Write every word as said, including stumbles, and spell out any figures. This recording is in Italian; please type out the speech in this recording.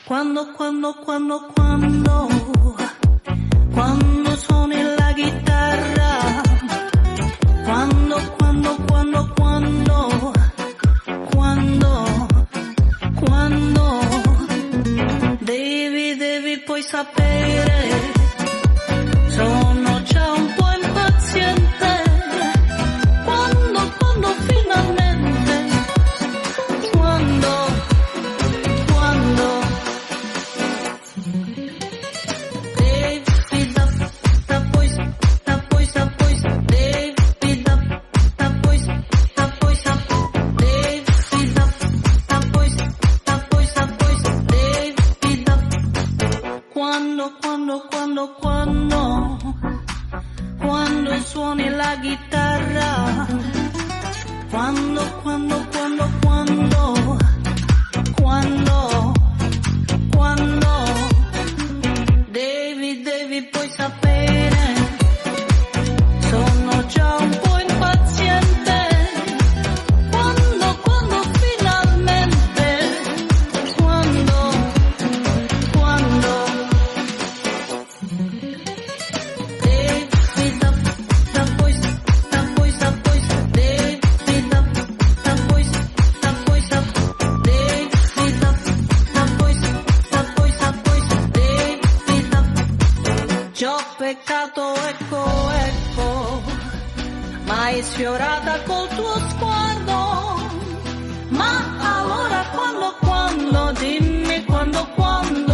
Quando, quando, quando, quando, quando suoni la chitarra, quando, quando, quando, quando, quando, quando, devi, devi poi sapere, sono già un po' impaziente, quando, quando finalmente, quando, quando, devi da, da poi, da poi, da poi, devi da, da poi, da poi, da devi da, da poi, da poi, da poi, devi da, quando, quando, quando, quando, quando suoni la chitarra, quando, quando, quando, quando, quando, quando, devi, devi poi sapere, sono già un po' impaziente, quando, quando finalmente, quando, quando, devi da, da poi, da poi, da poi, devi da, da poi, da poi, da devi da, da poi, da poi, da poi, devi da, già ho peccato, ecco, ecco, mai sfiorata col tuo sguardo, ma allora quando, quando, dimmi quando, quando,